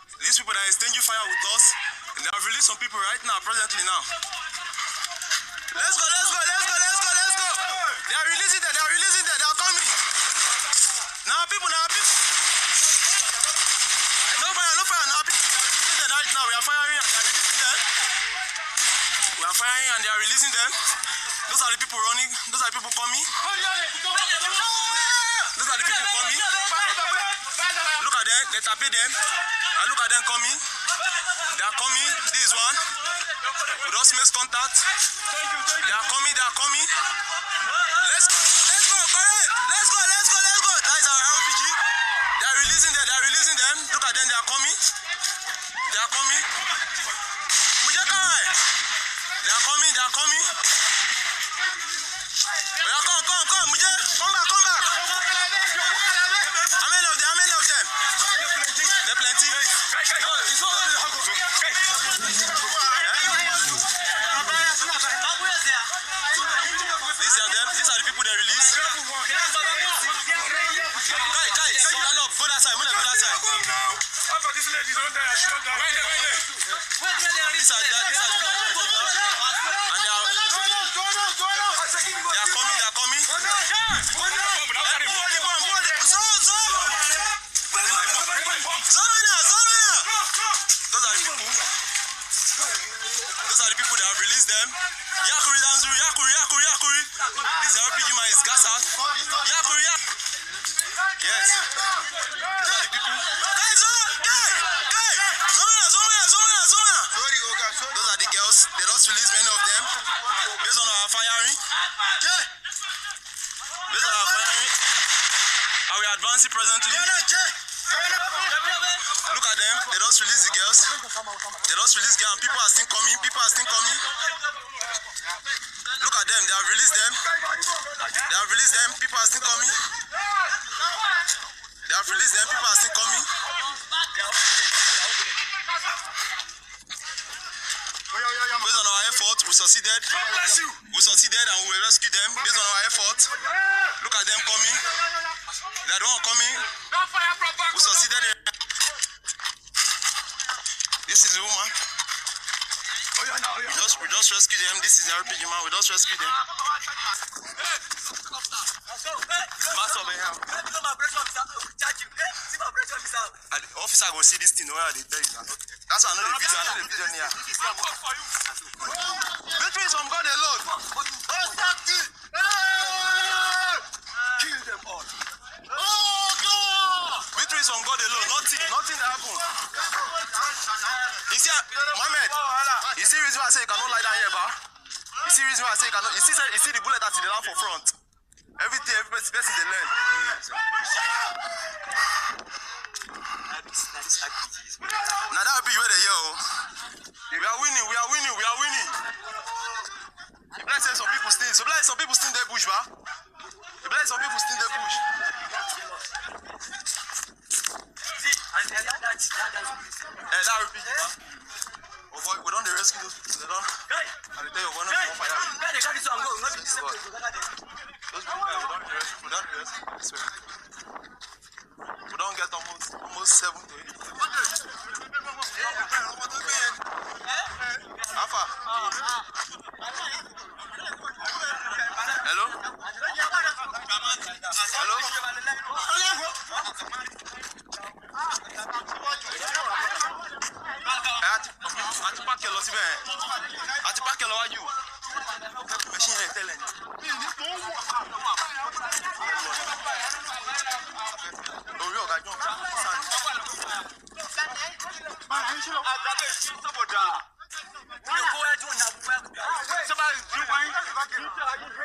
These people that are exchanging fire with us, they have released some people right now, presently now. Let's go, let's go, let's go, let's go, let's go. They are releasing them, they are releasing them, they are coming. Now people, now people. No fire, no fire, now people. They are releasing them right now. We are firing and they are releasing them. We are firing and they are releasing them. Those are the people running, those are the people coming. Those are the people coming. Look at them, they tapping them. And look at them coming. They are coming. This is one. We just make contact. They are coming, they are coming. Let's go, correct. Let's go, let's go, let's go. That is our RPG. They are releasing them, they are releasing them. Look at them, they are coming. They are coming. They are coming, they are coming. Yeah, come, Muje. Come back. How many of them? There are plenty. These are the people they release. Guys, stand up. Go that side. Go that side. These are the people. And they are coming. Those are the people that have released them. Yakuri Danzuru, Yakuri. This is RPG man, it's gas out. Yakuri. Yes. Those are the people. Guys! Zomana. Those are the girls. They just released many of them. Based on our firing. And we are advancing presently. Look at them. They just released the girls. And people are still coming. Look at them. They have released them. People are still coming. Based on our effort, we succeeded. And we rescued them. Based on our effort. Look at them coming. They are the one coming. We succeeded. This is the woman. We just rescued them. This is the RPG man. We just rescued them. And the officer go see this thing where they tell you that. That's another video. Here. Victory is from God alone. Kill them all. Victory is from God alone. Nothing happened. You see, Mohammed, you see the reason why I say you cannot lie down here, ba? You see the reason why I say you cannot. You see the bullet that's in the lamp for front. Every person they learn. Now that be where they yo. We are winning. The blind say some people still. In the bush, ba? The blind some people still in the bush. That repeat, ba? Oh boy, we don't rescue those people. They don't. And they tell you one of fire. Those people we don't rescue. We don't get almost 7 to 8. Alpha. Hello? Àti pákẹ́ lọ wájú. Machine yẹn tẹ́lẹ̀ ni. Orí ọ̀gá jọ̀ sàn.